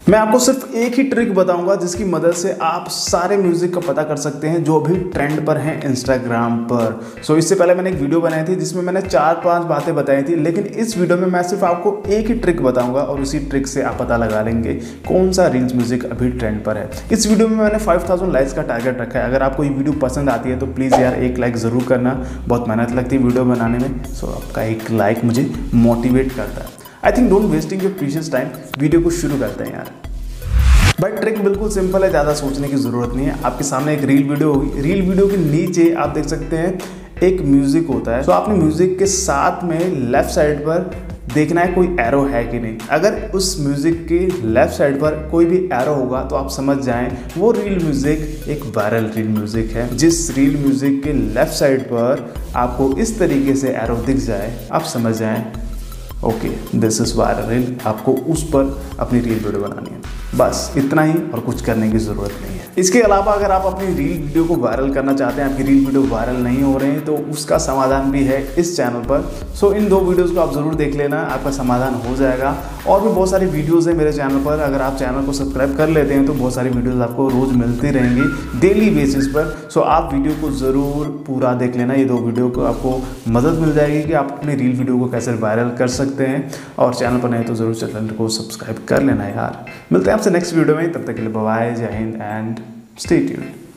मैं आपको सिर्फ एक ही ट्रिक बताऊंगा जिसकी मदद से आप सारे म्यूजिक का पता कर सकते हैं जो अभी ट्रेंड पर हैं इंस्टाग्राम पर। सो इससे पहले मैंने एक वीडियो बनाई थी जिसमें मैंने 4-5 बातें बताई थी, लेकिन इस वीडियो में मैं सिर्फ आपको एक ही ट्रिक बताऊंगा और उसी ट्रिक से आप पता लगा लेंगे कौन सा रील्स म्यूजिक अभी ट्रेंड पर है। इस वीडियो में मैंने 5000 लाइक्स का टारगेट रखा है। अगर आपको ये वीडियो पसंद आती है तो प्लीज़ यार एक लाइक ज़रूर करना, बहुत मेहनत लगती है वीडियो बनाने में। सो आपका एक लाइक मुझे मोटिवेट करता है। I think don't wasting your precious time, video को शुरू करते हैं यार। भाई ट्रिक बिल्कुल सिंपल है, ज़्यादा सोचने की ज़रूरत नहीं है। आपके सामने एक रील वीडियो होगी, रील वीडियो के नीचे आप देख सकते हैं एक म्यूज़िक होता है। तो आपने म्यूज़िक के साथ में लेफ़्ट साइड पर देखना है कोई एरो है कि नहीं। अगर उस म्यूज़िक के लेफ़्ट साइड पर कोई भी एरो होगा तो आप समझ जाएं वो रील म्यूज़िक एक वायरल रील म्यूज़िक है। जिस रील म्यूज़िक के लेफ़्ट साइड पर आपको इस तरीके से एरो दिख जाए, आप समझ जाएं okay this is viral reel. आपको उस पर अपनी रील वीडियो बनानी है, बस इतना ही, और कुछ करने की ज़रूरत नहीं है। इसके अलावा अगर आप अपनी रील वीडियो को वायरल करना चाहते हैं, आपकी रील वीडियो वायरल नहीं हो रहे हैं, तो उसका समाधान भी है इस चैनल पर। सो इन 2 वीडियोज़ को आप ज़रूर देख लेना, आपका समाधान हो जाएगा। और भी बहुत सारी वीडियोज़ हैं मेरे चैनल पर, अगर आप चैनल को सब्सक्राइब कर लेते हैं तो बहुत सारी वीडियोज़ आपको रोज़ मिलती रहेंगी डेली बेसिस पर। सो आप वीडियो को ज़रूर पूरा देख लेना। ये 2 वीडियो को आपको मदद मिल जाएगी कि आप अपनी रील वीडियो को कैसे वायरल कर सकते हैं। और चैनल पर नहीं तो ज़रूर चैनल को सब्सक्राइब कर लेना यार। मिलते हैं आपसे नेक्स्ट वीडियो में, तब तक के लिए बाय, जय हिंद एंड स्टे ट्यून्ड।